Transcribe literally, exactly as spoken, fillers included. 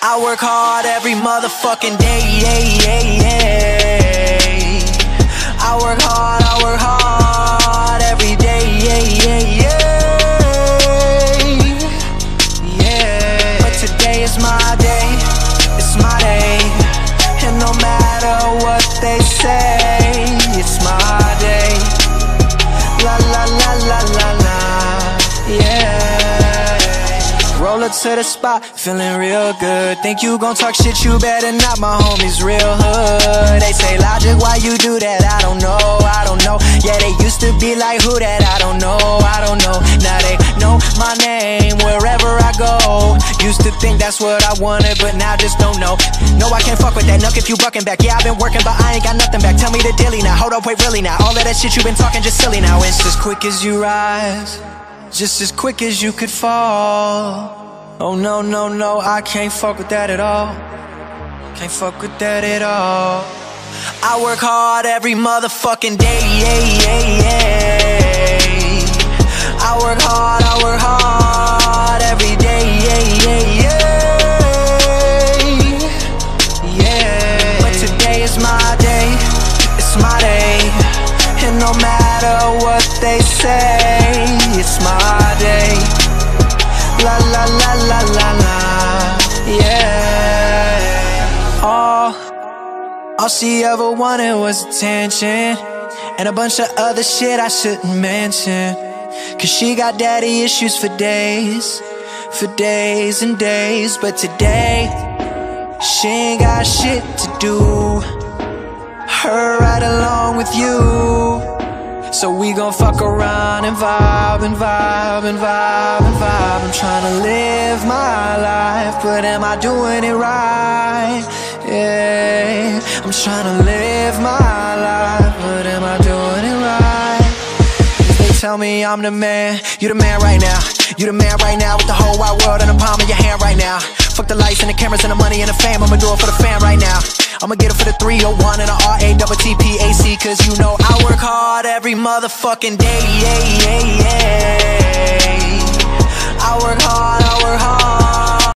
I work hard every motherfucking day, yeah, yeah, yeah. I work hard, I work hard every day, yeah, yeah, yeah. Yeah. But today is my day, it's my day. And no matter what they say, it's my day. La la la la la la, yeah. Roll up to the spot, feeling real good. Think you gon' talk shit, you better not, my homies real hood. They say, Logic, why you do that? I don't know, I don't know. Yeah, they used to be like, who that? I don't know, I don't know. Now they know my name wherever I go. Used to think that's what I wanted, but now just don't know. No, I can't fuck with that, nuck if you bucking back. Yeah, I've been working, but I ain't got nothing back. Tell me the dilly now, hold up, wait, really now. All of that shit you been talking just silly now. It's as quick as you rise, just as quick as you could fall. Oh no, no, no, I can't fuck with that at all. Can't fuck with that at all. I work hard every motherfucking day, yeah, yeah, yeah. I work hard, I work hard every day, yeah, yeah, yeah. Yeah. But today is my day, it's my day. And no matter what they say, it's my day. La la la la la la, yeah. All, all she ever wanted was attention, and a bunch of other shit I shouldn't mention. Cause she got daddy issues for days, for days and days. But today, she ain't got shit to do, her right along with you. So we gon' fuck around and vibe and vibe and vibe and vibe. I'm tryna live my life, but am I doing it right? Yeah, I'm tryna live my life, but am I doing it right? They tell me I'm the man, you the man right now. You the man right now with the whole wide world in the palm of your hand right now. Fuck the lights and the cameras and the money and the fame, I'ma do it for the fam right now. I'ma get it for the three oh one and the R A T T P A C. Cause you know I work hard every motherfucking day, yeah, yeah, yeah. I work hard, I work hard